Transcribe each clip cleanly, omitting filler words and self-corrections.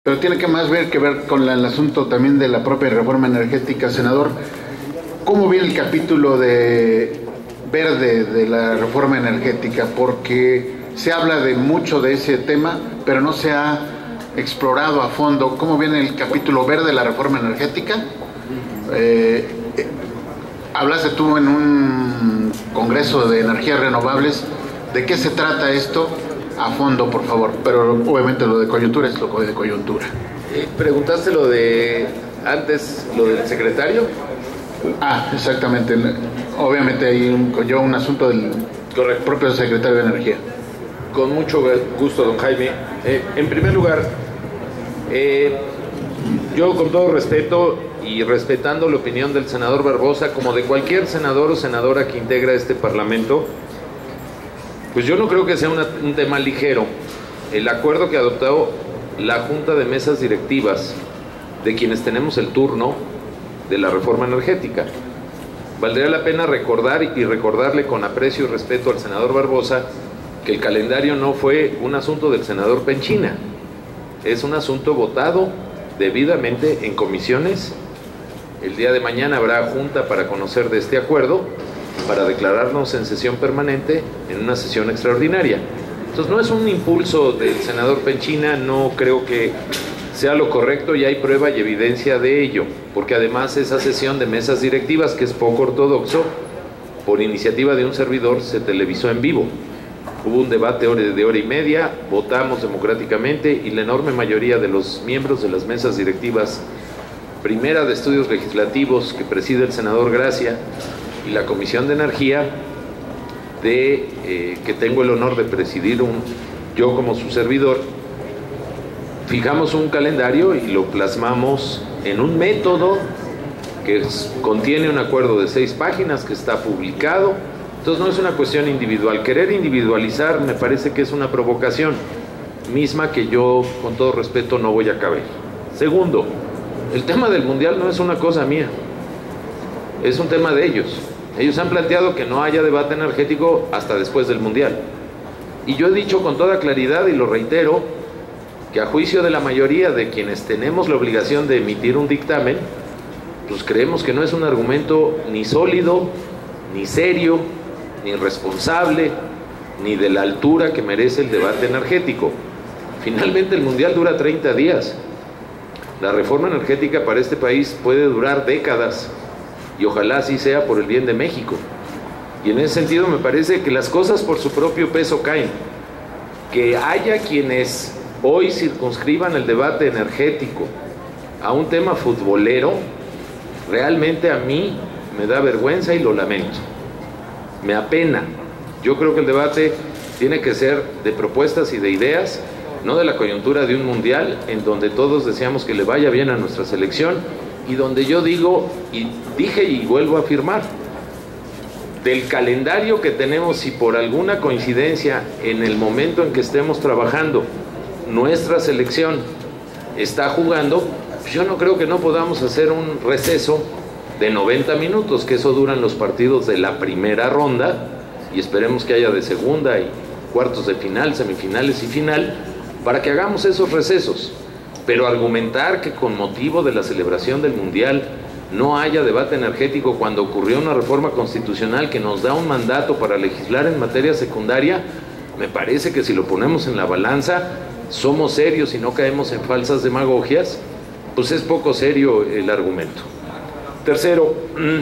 Pero tiene que ver con el asunto también de la propia reforma energética, senador. ¿Cómo viene el capítulo de verde de la reforma energética? Porque se habla de mucho de ese tema, pero no se ha explorado a fondo. ¿Cómo viene el capítulo verde de la reforma energética? Hablaste tú en un congreso de energías renovables. ¿De qué se trata esto? A fondo, por favor, pero obviamente lo de coyuntura es lo de coyuntura. ¿Preguntaste lo de antes, lo del secretario? Exactamente. Obviamente hay un asunto del propio secretario de Energía. Con mucho gusto, don Jaime. En primer lugar, yo con todo respeto y respetando la opinión del senador Barbosa, como de cualquier senador o senadora que integra este Parlamento, pues yo no creo que sea un tema ligero el acuerdo que adoptó la Junta de Mesas Directivas de quienes tenemos el turno de la reforma energética. Valdría la pena recordar y recordarle con aprecio y respeto al senador Barbosa que el calendario no fue un asunto del senador Penchina, es un asunto votado debidamente en comisiones. El día de mañana habrá junta para conocer de este acuerdo, para declararnos en sesión permanente en una sesión extraordinaria. Entonces no es un impulso del senador Penchina, no creo que sea lo correcto y hay prueba y evidencia de ello, porque además esa sesión de mesas directivas, que es poco ortodoxo, por iniciativa de un servidor se televisó en vivo. Hubo un debate de hora y media, votamos democráticamente y la enorme mayoría de los miembros de las mesas directivas, primera de estudios legislativos que preside el senador Gracia, y la Comisión de Energía, que tengo el honor de presidir yo como su servidor, fijamos un calendario y lo plasmamos en un método que contiene un acuerdo de 6 páginas que está publicado. Entonces no es una cuestión individual. Querer individualizar me parece que es una provocación misma que yo, con todo respeto, no voy a caber. Segundo, el tema del mundial no es una cosa mía, es un tema de ellos. Ellos han planteado que no haya debate energético hasta después del mundial. Y yo he dicho con toda claridad, y lo reitero, que a juicio de la mayoría de quienes tenemos la obligación de emitir un dictamen, pues creemos que no es un argumento ni sólido, ni serio, ni responsable, ni de la altura que merece el debate energético. Finalmente el mundial dura 30 días. La reforma energética para este país puede durar décadas. Y ojalá así sea por el bien de México. Y en ese sentido me parece que las cosas por su propio peso caen. Que haya quienes hoy circunscriban el debate energético a un tema futbolero, realmente a mí me da vergüenza y lo lamento. Me apena. Yo creo que el debate tiene que ser de propuestas y de ideas, no de la coyuntura de un mundial en donde todos deseamos que le vaya bien a nuestra selección, y donde yo digo, y dije y vuelvo a afirmar, del calendario que tenemos, si por alguna coincidencia en el momento en que estemos trabajando nuestra selección está jugando, pues yo no creo que no podamos hacer un receso de 90 minutos, que eso duran los partidos de la primera ronda, y esperemos que haya de segunda y cuartos de final, semifinales y final, para que hagamos esos recesos. Pero argumentar que con motivo de la celebración del mundial no haya debate energético cuando ocurrió una reforma constitucional que nos da un mandato para legislar en materia secundaria, me parece que si lo ponemos en la balanza, somos serios y no caemos en falsas demagogias, pues es poco serio el argumento. Tercero,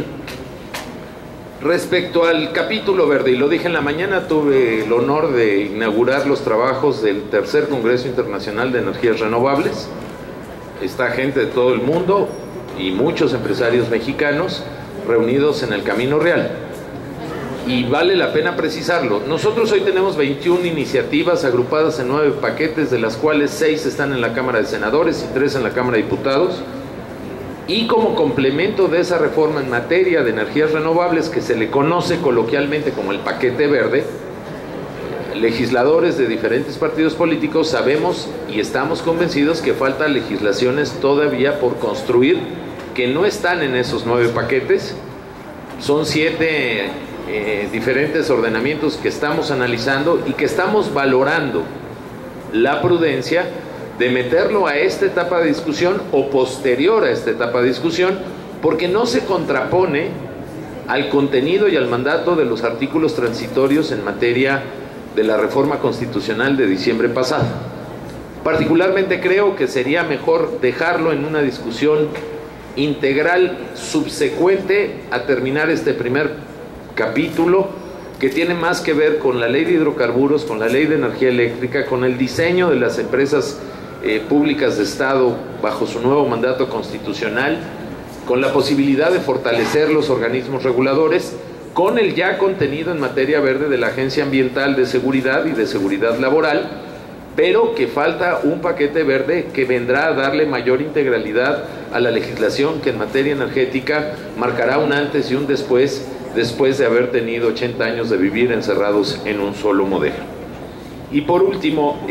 respecto al capítulo verde, y lo dije en la mañana, tuve el honor de inaugurar los trabajos del tercer Congreso Internacional de Energías Renovables. Está gente de todo el mundo y muchos empresarios mexicanos reunidos en el Camino Real. Y vale la pena precisarlo. Nosotros hoy tenemos 21 iniciativas agrupadas en 9 paquetes, de las cuales 6 están en la Cámara de Senadores y 3 en la Cámara de Diputados. Y como complemento de esa reforma en materia de energías renovables, que se le conoce coloquialmente como el paquete verde, legisladores de diferentes partidos políticos sabemos y estamos convencidos que faltan legislaciones todavía por construir que no están en esos 9 paquetes. Son 7 diferentes ordenamientos que estamos analizando y que estamos valorando la prudencia de meterlo a esta etapa de discusión o posterior a esta etapa de discusión, porque no se contrapone al contenido y al mandato de los artículos transitorios en materia de la reforma constitucional de diciembre pasado. Particularmente creo que sería mejor dejarlo en una discusión integral subsecuente a terminar este primer capítulo, que tiene más que ver con la ley de hidrocarburos, con la ley de energía eléctrica, con el diseño de las empresas públicas de Estado bajo su nuevo mandato constitucional, con la posibilidad de fortalecer los organismos reguladores, con el ya contenido en materia verde de la Agencia Ambiental de Seguridad y de Seguridad Laboral, pero que falta un paquete verde que vendrá a darle mayor integralidad a la legislación que en materia energética marcará un antes y un después de haber tenido 80 años de vivir encerrados en un solo modelo. Y por último,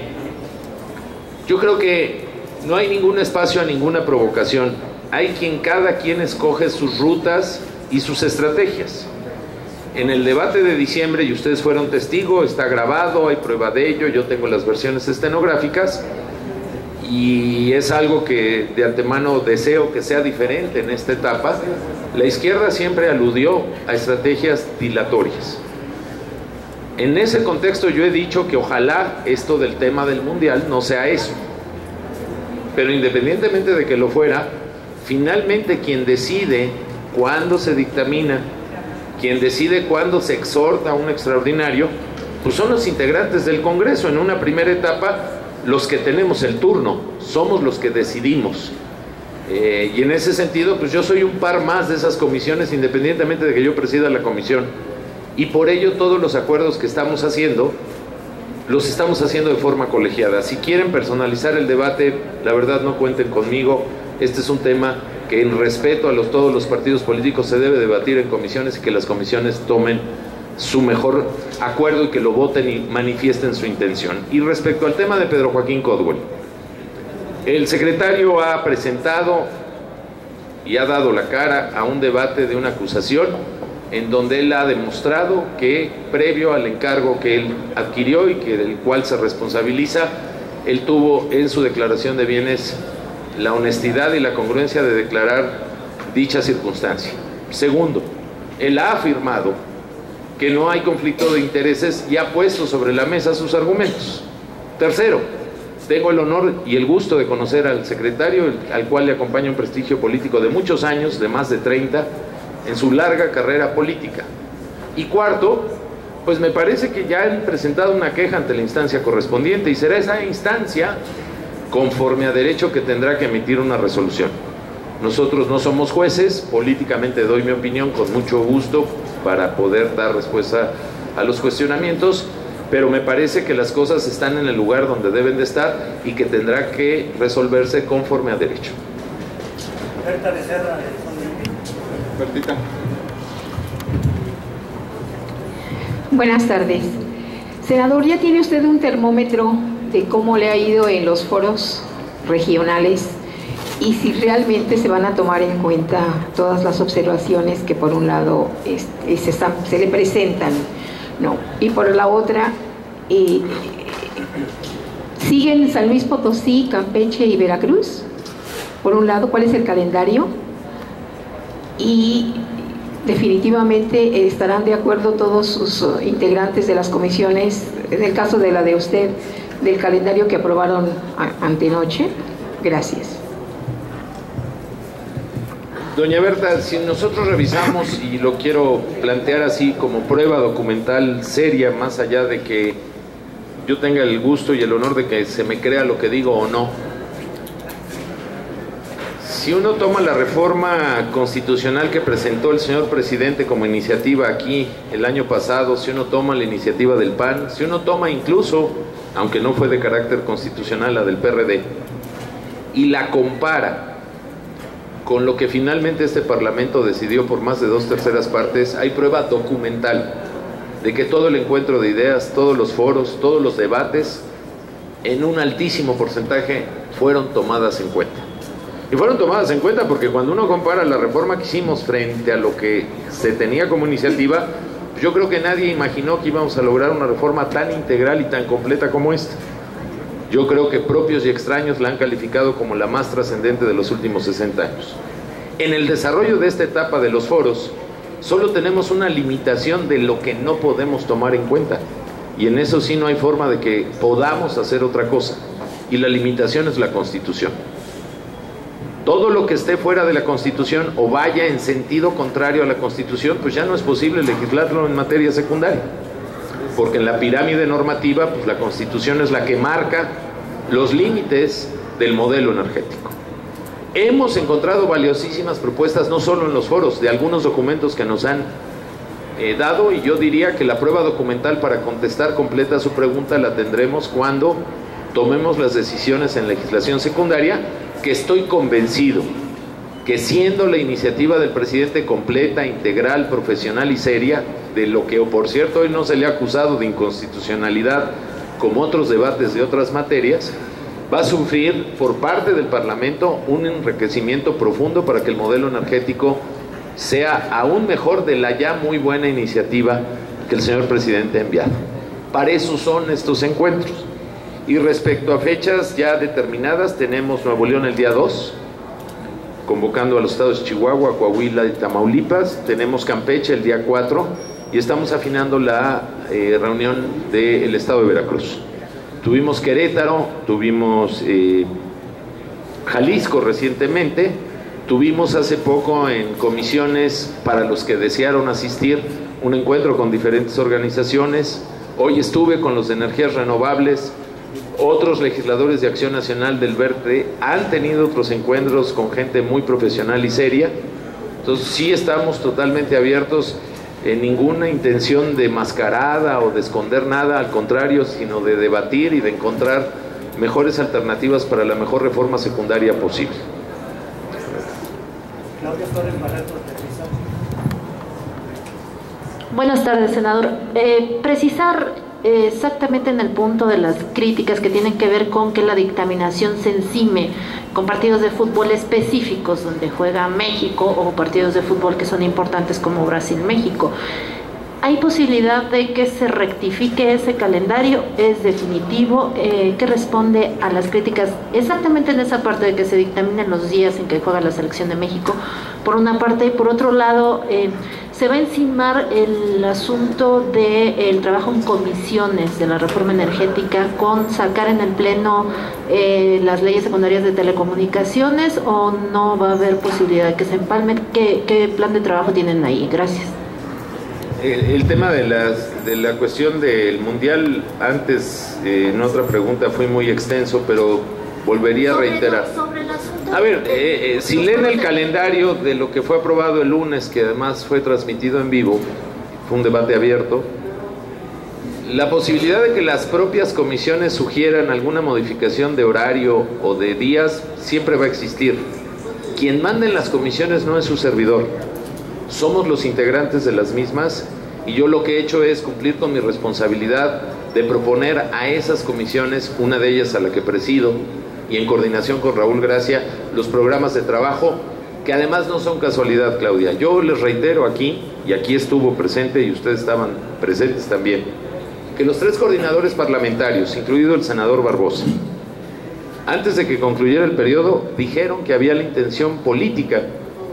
yo creo que no hay ningún espacio a ninguna provocación. Hay cada quien escoge sus rutas y sus estrategias. En el debate de diciembre, y ustedes fueron testigos, está grabado, hay prueba de ello, yo tengo las versiones estenográficas, y es algo que de antemano deseo que sea diferente en esta etapa. La izquierda siempre aludió a estrategias dilatorias. En ese contexto yo he dicho que ojalá esto del tema del mundial no sea eso, pero independientemente de que lo fuera, finalmente quien decide cuándo se dictamina, quien decide cuándo se exhorta a un extraordinario, pues son los integrantes del Congreso. En una primera etapa, los que tenemos el turno, somos los que decidimos. Y en ese sentido, pues yo soy un par más de esas comisiones, independientemente de que yo presida la comisión. Y por ello todos los acuerdos que estamos haciendo, los estamos haciendo de forma colegiada. Si quieren personalizar el debate, la verdad no cuenten conmigo. Este es un tema que en respeto a todos los partidos políticos se debe debatir en comisiones, y que las comisiones tomen su mejor acuerdo y que lo voten y manifiesten su intención. Y respecto al tema de Pedro Joaquín Codwell, el secretario ha presentado y ha dado la cara a un debate de una acusación en donde él ha demostrado que previo al encargo que él adquirió y que del cual se responsabiliza, él tuvo en su declaración de bienes la honestidad y la congruencia de declarar dicha circunstancia. Segundo, él ha afirmado que no hay conflicto de intereses y ha puesto sobre la mesa sus argumentos. Tercero, tengo el honor y el gusto de conocer al secretario, al cual le acompaña un prestigio político de muchos años, de más de 30, en su larga carrera política. Y cuarto, pues me parece que ya han presentado una queja ante la instancia correspondiente, y será esa instancia, conforme a derecho, que tendrá que emitir una resolución. Nosotros no somos jueces, políticamente doy mi opinión con mucho gusto para poder dar respuesta a los cuestionamientos, pero me parece que las cosas están en el lugar donde deben de estar y que tendrá que resolverse conforme a derecho. Berta Becerra, Bertita. Buenas tardes. Senador, ¿ya tiene usted un termómetro de cómo le ha ido en los foros regionales y si realmente se van a tomar en cuenta todas las observaciones que por un lado se le presentan, ¿no? Y por la otra, ¿siguen San Luis Potosí, Campeche y Veracruz? Por un lado, ¿cuál es el calendario? Y definitivamente estarán de acuerdo todos sus integrantes de las comisiones, en el caso de la de usted, del calendario que aprobaron antenoche. Gracias. Doña Berta, si nosotros revisamos, y lo quiero plantear así como prueba documental seria, más allá de que yo tenga el gusto y el honor de que se me crea lo que digo o no, si uno toma la reforma constitucional que presentó el señor presidente como iniciativa aquí el año pasado, si uno toma la iniciativa del PAN, si uno toma incluso, aunque no fue de carácter constitucional, la del PRD, y la compara con lo que finalmente este Parlamento decidió por más de 2/3 partes, hay prueba documental de que todo el encuentro de ideas, todos los foros, todos los debates, en un altísimo porcentaje fueron tomadas en cuenta. Y fueron tomadas en cuenta porque cuando uno compara la reforma que hicimos frente a lo que se tenía como iniciativa, yo creo que nadie imaginó que íbamos a lograr una reforma tan integral y tan completa como esta. Yo creo que propios y extraños la han calificado como la más trascendente de los últimos 60 años. En el desarrollo de esta etapa de los foros, solo tenemos una limitación de lo que no podemos tomar en cuenta. Y en eso sí no hay forma de que podamos hacer otra cosa. Y la limitación es la Constitución. Todo lo que esté fuera de la Constitución o vaya en sentido contrario a la Constitución, pues ya no es posible legislarlo en materia secundaria. Porque en la pirámide normativa, pues la Constitución es la que marca los límites del modelo energético. Hemos encontrado valiosísimas propuestas, no solo en los foros, de algunos documentos que nos han dado, y yo diría que la prueba documental para contestar completa su pregunta la tendremos cuando tomemos las decisiones en legislación secundaria, que estoy convencido que siendo la iniciativa del presidente completa, integral, profesional y seria, de lo que, por cierto, hoy no se le ha acusado de inconstitucionalidad como otros debates de otras materias, va a sufrir por parte del Parlamento un enriquecimiento profundo para que el modelo energético sea aún mejor de la ya muy buena iniciativa que el señor presidente ha enviado. Para eso son estos encuentros. Y respecto a fechas ya determinadas, tenemos Nuevo León el día 2, convocando a los estados de Chihuahua, Coahuila y Tamaulipas. Tenemos Campeche el día 4 y estamos afinando la reunión del estado de Veracruz. Tuvimos Querétaro, tuvimos Jalisco recientemente, tuvimos hace poco en comisiones, para los que desearon asistir, un encuentro con diferentes organizaciones. Hoy estuve con los de energías renovables. Otros legisladores de Acción Nacional del Verde han tenido otros encuentros con gente muy profesional y seria. Entonces sí estamos totalmente abiertos, en ninguna intención de mascarada o de esconder nada, al contrario, sino de debatir y de encontrar mejores alternativas para la mejor reforma secundaria posible. Claudia Torres Barreto, Televisa. Buenas tardes, senador. Precisar exactamente en el punto de las críticas que tienen que ver con que la dictaminación se encime con partidos de fútbol específicos donde juega México o partidos de fútbol que son importantes como Brasil-México. ¿Hay posibilidad de que se rectifique ese calendario? ¿Es definitivo? ¿Qué responde a las críticas exactamente en esa parte de que se dictaminen los días en que juega la selección de México? Por una parte, y por otro lado, se va a encimar el asunto del trabajo en comisiones de la reforma energética con sacar en el Pleno las leyes secundarias de telecomunicaciones, o no va a haber posibilidad de que se empalmen. ¿Qué plan de trabajo tienen ahí? Gracias. El tema de la cuestión del Mundial, antes en otra pregunta fue muy extenso, pero volvería a reiterar. A ver, si leen el calendario de lo que fue aprobado el lunes, que además fue transmitido en vivo, fue un debate abierto, la posibilidad de que las propias comisiones sugieran alguna modificación de horario o de días siempre va a existir. Quien manda en las comisiones no es su servidor, somos los integrantes de las mismas, y yo lo que he hecho es cumplir con mi responsabilidad de proponer a esas comisiones, una de ellas a la que presido, y en coordinación con Raúl Gracia, los programas de trabajo, que además no son casualidad, Claudia. Yo les reitero aquí, y aquí estuvo presente y ustedes estaban presentes también, que los 3 coordinadores parlamentarios, incluido el senador Barbosa, antes de que concluyera el periodo, dijeron que había la intención política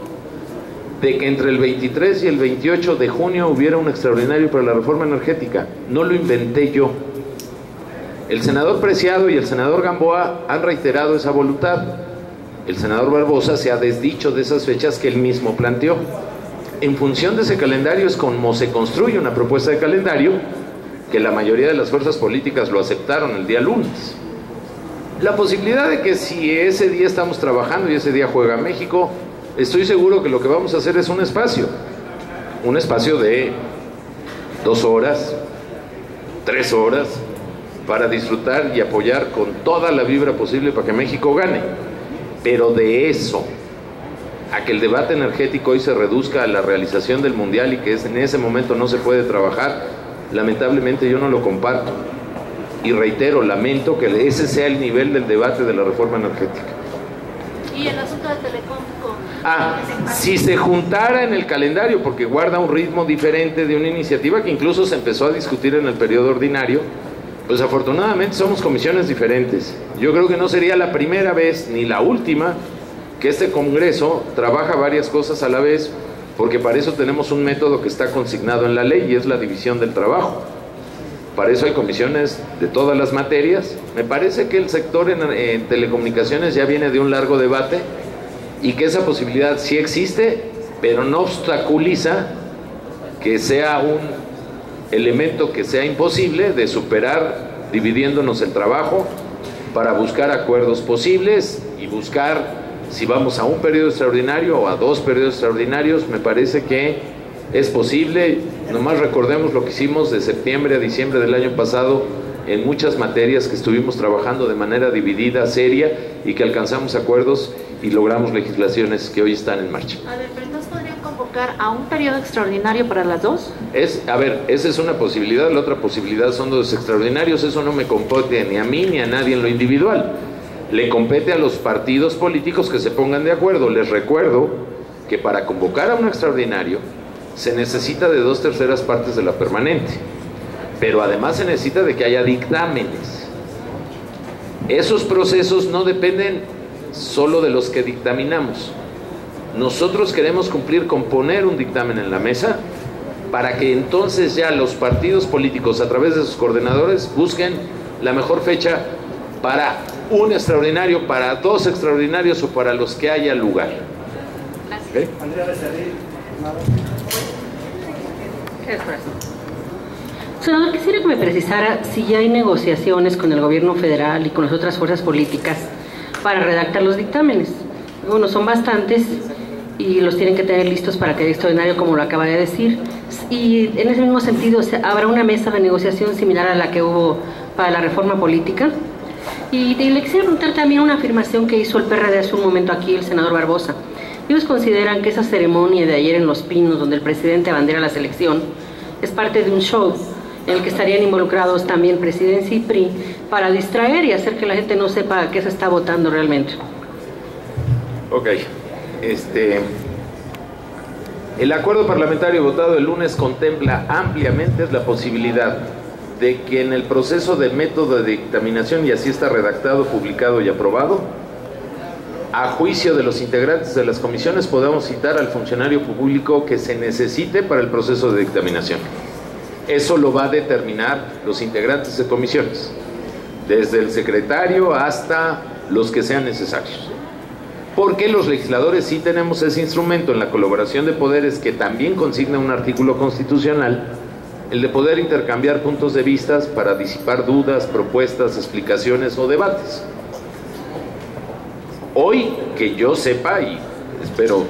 de que entre el 23 y el 28 de junio hubiera un extraordinario para la reforma energética. No lo inventé yo. El senador Preciado y el senador Gamboa han reiterado esa voluntad. El senador Barbosa se ha desdicho de esas fechas que él mismo planteó. En función de ese calendario es como se construye una propuesta de calendario, que la mayoría de las fuerzas políticas lo aceptaron el día lunes. La posibilidad de que si ese día estamos trabajando y ese día juega México, estoy seguro que lo que vamos a hacer es un espacio de 2 horas, 3 horas, para disfrutar y apoyar con toda la vibra posible para que México gane. Pero de eso a que el debate energético hoy se reduzca a la realización del Mundial y que en ese momento no se puede trabajar, lamentablemente yo no lo comparto. Y reitero, lamento que ese sea el nivel del debate de la reforma energética. ¿Y el asunto de Telecom? Si se juntara en el calendario, porque guarda un ritmo diferente de una iniciativa que incluso se empezó a discutir en el periodo ordinario, Pues afortunadamente somos comisiones diferentes. Yo creo que no sería la primera vez ni la última que este Congreso trabaja varias cosas a la vez, porque para eso tenemos un método que está consignado en la ley y es la división del trabajo. Para eso hay comisiones de todas las materias. Me parece que el sector en telecomunicaciones ya viene de un largo debate y que esa posibilidad sí existe, pero no obstaculiza que sea un elemento que sea imposible de superar dividiéndonos el trabajo para buscar acuerdos posibles y buscar, si vamos a un periodo extraordinario o a 2 periodos extraordinarios, me parece que es posible. Nomás recordemos lo que hicimos de septiembre a diciembre del año pasado en muchas materias que estuvimos trabajando de manera dividida, seria, y que alcanzamos acuerdos y logramos legislaciones que hoy están en marcha. A ver, pero entonces podrían convocar a un periodo extraordinario para las 2. A ver, esa es una posibilidad. La otra posibilidad son 2 extraordinarios. Eso no me compete ni a mí ni a nadie en lo individual. Le compete a los partidos políticos que se pongan de acuerdo. Les recuerdo que para convocar a un extraordinario se necesita de 2/3 partes de la permanente, pero además se necesita de que haya dictámenes. Esos procesos no dependen solo de los que dictaminamos. Nosotros queremos cumplir con poner un dictamen en la mesa para que entonces ya los partidos políticos a través de sus coordinadores busquen la mejor fecha para un extraordinario, para 2 extraordinarios o para los que haya lugar. ¿Okay? Senador, quisiera que me precisara si ya hay negociaciones con el gobierno federal y con las otras fuerzas políticas para redactar los dictámenes. Bueno, son bastantes y los tienen que tener listos para que haya extraordinario, como lo acaba de decir. Y en ese mismo sentido, ¿habrá una mesa de negociación similar a la que hubo para la reforma política? Y le quisiera preguntar también una afirmación que hizo el PRD hace un momento aquí, el senador Barbosa. Ellos consideran que esa ceremonia de ayer en Los Pinos, donde el presidente abandera la selección, es parte de un show en el que estarían involucrados también presidencia y PRI para distraer y hacer que la gente no sepa a qué se está votando realmente. Ok. El acuerdo parlamentario votado el lunes contempla ampliamente la posibilidad de que en el proceso de método de dictaminación, y así está redactado, publicado y aprobado, a juicio de los integrantes de las comisiones podamos citar al funcionario público que se necesite para el proceso de dictaminación. Eso lo va a determinar los integrantes de comisiones, desde el secretario hasta los que sean necesarios. Porque los legisladores sí tenemos ese instrumento en la colaboración de poderes que también consigna un artículo constitucional, el de poder intercambiar puntos de vista para disipar dudas, propuestas, explicaciones o debates. Hoy, que yo sepa, y espero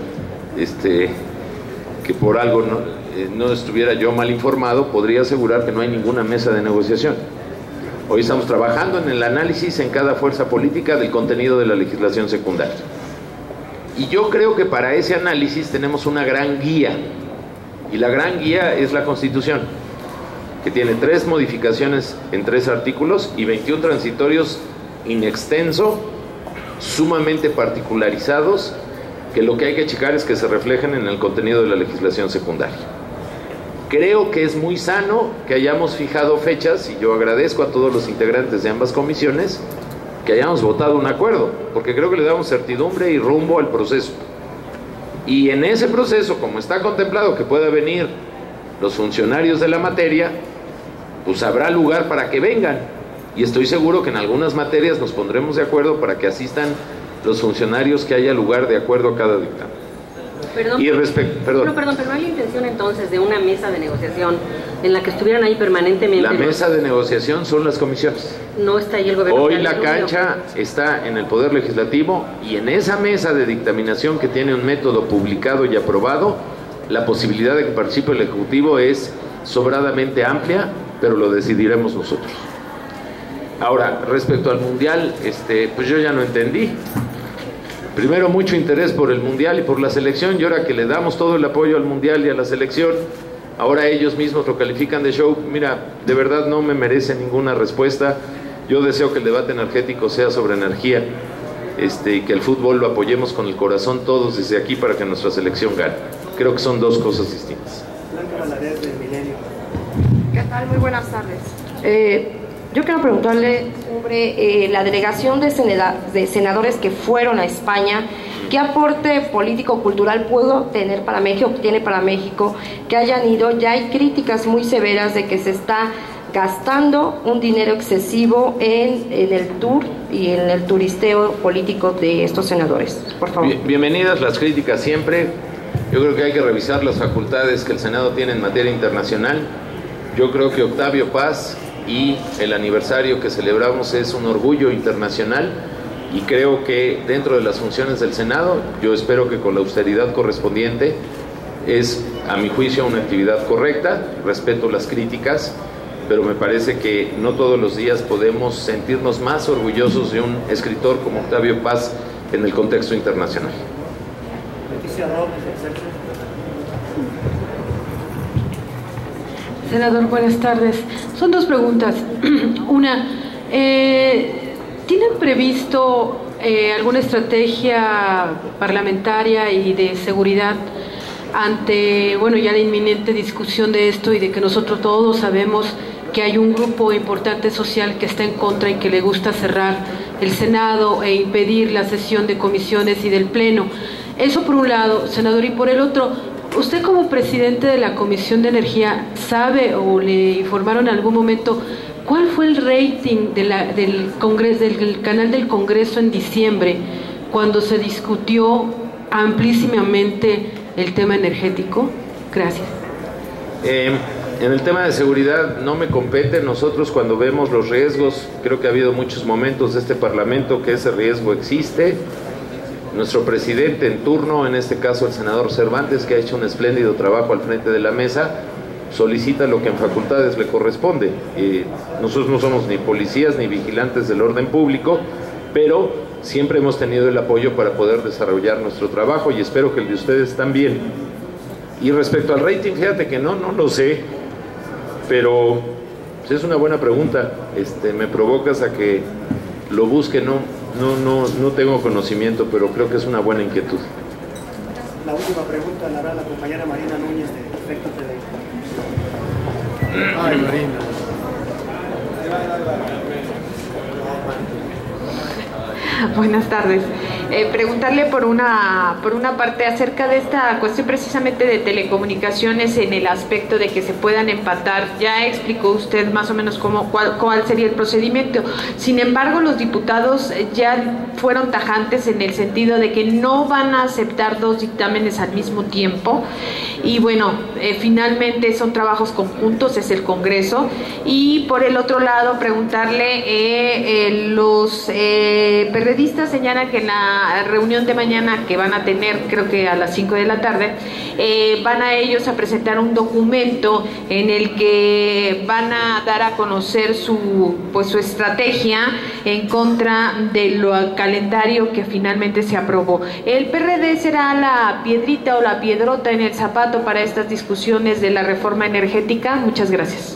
que por algo no estuviera yo mal informado, podría asegurar que no hay ninguna mesa de negociación. Hoy estamos trabajando en el análisis en cada fuerza política del contenido de la legislación secundaria. Y yo creo que para ese análisis tenemos una gran guía, y la gran guía es la Constitución, que tiene 3 modificaciones en 3 artículos y 21 transitorios in extenso, sumamente particularizados, que lo que hay que checar es que se reflejen en el contenido de la legislación secundaria. Creo que es muy sano que hayamos fijado fechas, y yo agradezco a todos los integrantes de ambas comisiones que hayamos votado un acuerdo, porque creo que le damos certidumbre y rumbo al proceso. Y en ese proceso, como está contemplado que pueda venir los funcionarios de la materia, pues habrá lugar para que vengan. Y estoy seguro que en algunas materias nos pondremos de acuerdo para que asistan los funcionarios que haya lugar de acuerdo a cada dictamen. Perdón, pero no hay la intención entonces de una mesa de negociación en la que estuvieran ahí permanentemente. La mesa de negociación son las comisiones. No está ahí el gobierno. Hoy la cancha está en el Poder Legislativo, y en esa mesa de dictaminación que tiene un método publicado y aprobado, la posibilidad de que participe el Ejecutivo es sobradamente amplia, pero lo decidiremos nosotros. Ahora, respecto al Mundial, pues yo ya no entendí. Primero, mucho interés por el Mundial y por la selección, y ahora que le damos todo el apoyo al Mundial y a la selección, ahora ellos mismos lo califican de show. Mira, de verdad no me merece ninguna respuesta. Yo deseo que el debate energético sea sobre energía, y que el fútbol lo apoyemos con el corazón todos desde aquí para que nuestra selección gane. Creo que son 2 cosas distintas. Blanca Valadez del Milenio. ¿Qué tal? Muy buenas tardes. Yo quiero preguntarle sobre la delegación de senadores que fueron a España. ¿Qué aporte político-cultural pudo tener para México, tiene para México que hayan ido? Ya hay críticas muy severas de que se está gastando un dinero excesivo en el tour y en el turisteo político de estos senadores. Por favor. Bienvenidas las críticas siempre. Yo creo que hay que revisar las facultades que el Senado tiene en materia internacional. Yo creo que Octavio Paz y el aniversario que celebramos es un orgullo internacional, y creo que dentro de las funciones del Senado, yo espero que con la austeridad correspondiente, es a mi juicio una actividad correcta. Respeto las críticas, pero me parece que no todos los días podemos sentirnos más orgullosos de un escritor como Octavio Paz en el contexto internacional. Senador, buenas tardes. Son dos preguntas. Una, ¿tienen previsto alguna estrategia parlamentaria y de seguridad ante, bueno, ya la inminente discusión de esto y de que nosotros todos sabemos que hay un grupo importante social que está en contra y que le gusta cerrar el Senado e impedir la sesión de comisiones y del Pleno? Eso por un lado, senador, y por el otro, usted como presidente de la Comisión de Energía, ¿sabe o le informaron en algún momento cuál fue el rating del Congreso, del canal del Congreso en diciembre, cuando se discutió amplísimamente el tema energético? Gracias. En el tema de seguridad no me compete. Nosotros, cuando vemos los riesgos, creo que ha habido muchos momentos de este Parlamento que ese riesgo existe. Nuestro presidente en turno, en este caso el senador Cervantes, que ha hecho un espléndido trabajo al frente de la mesa, solicita lo que en facultades le corresponde. Nosotros no somos ni policías ni vigilantes del orden público, pero siempre hemos tenido el apoyo para poder desarrollar nuestro trabajo, y espero que el de ustedes también. Y respecto al rating, fíjate que no lo sé, pero pues es una buena pregunta. Me provocas a que lo busque. No tengo conocimiento, pero creo que es una buena inquietud. La última pregunta la hará la compañera Marina Núñez de Efecto TV. Ay, Marina. Buenas tardes. Preguntarle por una parte acerca de esta cuestión precisamente de telecomunicaciones, en el aspecto de que se puedan empatar. Ya explicó usted más o menos cuál sería el procedimiento. Sin embargo, los diputados ya fueron tajantes en el sentido de que no van a aceptar dos dictámenes al mismo tiempo. Y bueno, finalmente son trabajos conjuntos, es el Congreso. Y por el otro lado, preguntarle, los periodistas señalan que en la reunión de mañana que van a tener, creo que a las 5 de la tarde, van a ellos a presentar un documento en el que van a dar a conocer su estrategia en contra del calendario que finalmente se aprobó. ¿El PRD será la piedrita o la piedrota en el zapato para estas discusiones de la reforma energética? Muchas gracias.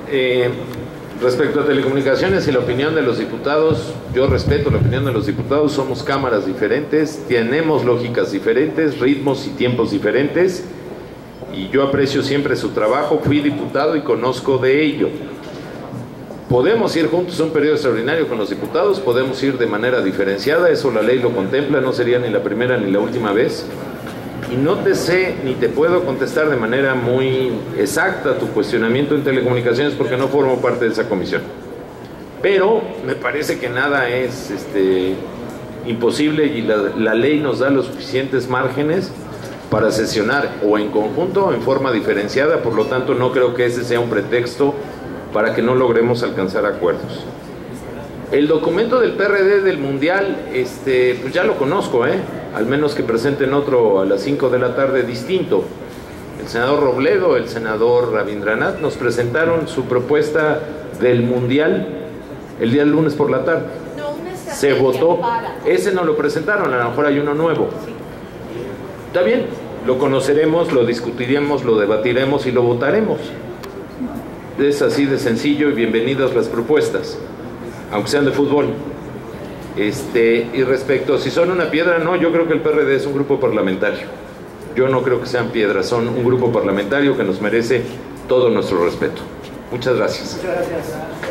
Respecto a telecomunicaciones y la opinión de los diputados, yo respeto la opinión de los diputados. Somos cámaras diferentes, tenemos lógicas diferentes, ritmos y tiempos diferentes, y yo aprecio siempre su trabajo. Fui diputado y conozco de ello. Podemos ir juntos a un periodo extraordinario con los diputados, podemos ir de manera diferenciada, eso la ley lo contempla, no sería ni la primera ni la última vez. Y no te sé ni te puedo contestar de manera muy exacta tu cuestionamiento en telecomunicaciones, porque no formo parte de esa comisión. Pero me parece que nada es imposible, y la ley nos da los suficientes márgenes para sesionar o en conjunto o en forma diferenciada. Por lo tanto, no creo que ese sea un pretexto para que no logremos alcanzar acuerdos. El documento del PRD del Mundial, pues ya lo conozco, al menos que presenten otro a las 5 de la tarde distinto. El senador Robledo, el senador Rabindranath nos presentaron su propuesta del Mundial el día lunes por la tarde. Se votó, ese no lo presentaron, a lo mejor hay uno nuevo. Está bien, lo conoceremos, lo discutiremos, lo debatiremos y lo votaremos. Es así de sencillo, y bienvenidas las propuestas, aunque sean de fútbol. Y respecto a si son una piedra, no, yo creo que el PRD es un grupo parlamentario. Yo no creo que sean piedras, son un grupo parlamentario que nos merece todo nuestro respeto. Muchas gracias. Muchas gracias.